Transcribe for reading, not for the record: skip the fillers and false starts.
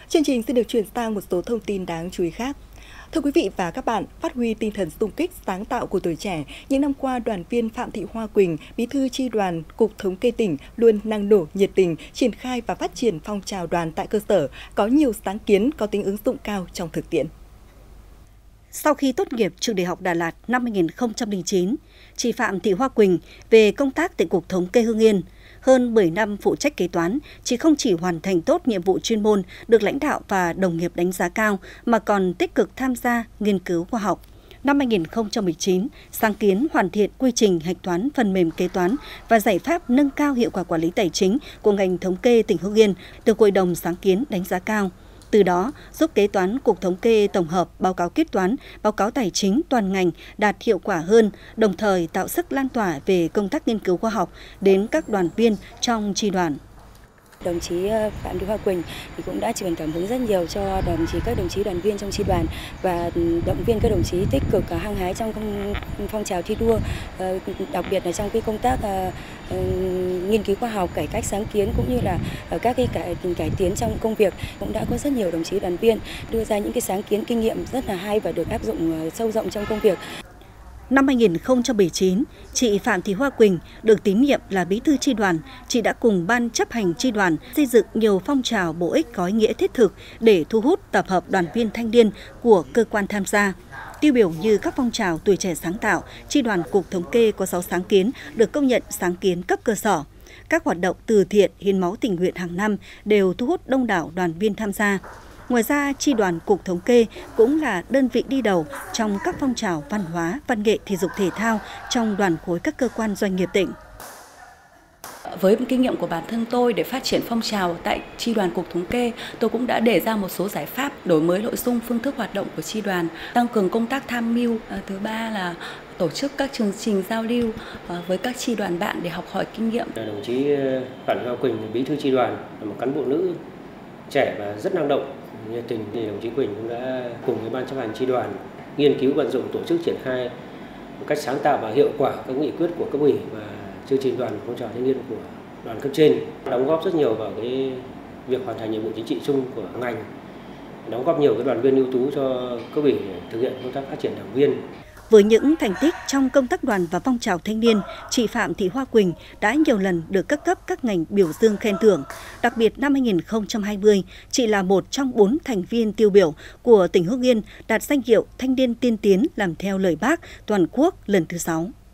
Chương trình sẽ được chuyển sang một số thông tin đáng chú ý khác. Thưa quý vị và các bạn, phát huy tinh thần xung kích sáng tạo của tuổi trẻ, những năm qua đoàn viên Phạm Thị Hoa Quỳnh, Bí thư Chi đoàn, Cục Thống kê tỉnh luôn năng nổ, nhiệt tình triển khai và phát triển phong trào đoàn tại cơ sở, có nhiều sáng kiến có tính ứng dụng cao trong thực tiễn. Sau khi tốt nghiệp trường Đại học Đà Lạt năm 2009, chị Phạm Thị Hoa Quỳnh về công tác tại Cục Thống kê Hưng Yên. Hơn 10 năm phụ trách kế toán, chị không chỉ hoàn thành tốt nhiệm vụ chuyên môn được lãnh đạo và đồng nghiệp đánh giá cao, mà còn tích cực tham gia nghiên cứu khoa học. Năm 2019, sáng kiến hoàn thiện quy trình hạch toán phần mềm kế toán và giải pháp nâng cao hiệu quả quản lý tài chính của ngành thống kê tỉnh Hưng Yên được Hội đồng sáng kiến đánh giá cao. Từ đó, giúp kế toán Cục Thống kê tổng hợp báo cáo quyết toán, báo cáo tài chính toàn ngành đạt hiệu quả hơn, đồng thời tạo sức lan tỏa về công tác nghiên cứu khoa học đến các đoàn viên trong chi đoàn. Đồng chí Phạm Thị Hoa Quỳnh thì cũng đã truyền cảm hứng rất nhiều cho các đồng chí đoàn viên trong chi đoàn và động viên các đồng chí tích cực hăng hái trong phong trào thi đua, đặc biệt là trong cái công tác nghiên cứu khoa học, cải cách sáng kiến cũng như là các cái cải tiến trong công việc. Cũng đã có rất nhiều đồng chí đoàn viên đưa ra những cái sáng kiến kinh nghiệm rất là hay và được áp dụng sâu rộng trong công việc. Năm 2019, chị Phạm Thị Hoa Quỳnh được tín nhiệm là bí thư chi đoàn. Chị đã cùng ban chấp hành chi đoàn xây dựng nhiều phong trào bổ ích có ý nghĩa thiết thực để thu hút tập hợp đoàn viên thanh niên của cơ quan tham gia. Tiêu biểu như các phong trào tuổi trẻ sáng tạo, chi đoàn Cục Thống kê có 6 sáng kiến được công nhận sáng kiến cấp cơ sở. Các hoạt động từ thiện, hiến máu tình nguyện hàng năm đều thu hút đông đảo đoàn viên tham gia. Ngoài ra, chi đoàn Cục Thống kê cũng là đơn vị đi đầu trong các phong trào văn hóa, văn nghệ, thể dục thể thao trong đoàn khối các cơ quan doanh nghiệp tỉnh. Với kinh nghiệm của bản thân tôi để phát triển phong trào tại chi đoàn Cục Thống kê, tôi cũng đã đề ra một số giải pháp đổi mới nội dung, phương thức hoạt động của chi đoàn, tăng cường công tác tham mưu. Thứ ba là tổ chức các chương trình giao lưu với các chi đoàn bạn để học hỏi kinh nghiệm. Đồng chí Phạm Thị Hoa Quỳnh, bí thư chi đoàn, là một cán bộ nữ trẻ và rất năng động, nhiệt tình. Thì đồng chí Quỳnh cũng đã cùng với ban chấp hành chi đoàn nghiên cứu, vận dụng, tổ chức triển khai một cách sáng tạo và hiệu quả các nghị quyết của cấp ủy và chương trình đoàn phong trào thanh niên của đoàn cấp trên, đóng góp rất nhiều vào cái việc hoàn thành nhiệm vụ chính trị chung của ngành, đóng góp nhiều cái đoàn viên ưu tú cho cấp ủy thực hiện công tác phát triển đảng viên. Với những thành tích trong công tác đoàn và phong trào thanh niên, chị Phạm Thị Hoa Quỳnh đã nhiều lần được các cấp các ngành biểu dương khen thưởng. Đặc biệt năm 2020, chị là một trong 4 thành viên tiêu biểu của tỉnh Hưng Yên đạt danh hiệu Thanh niên tiên tiến làm theo lời Bác toàn quốc lần thứ 6.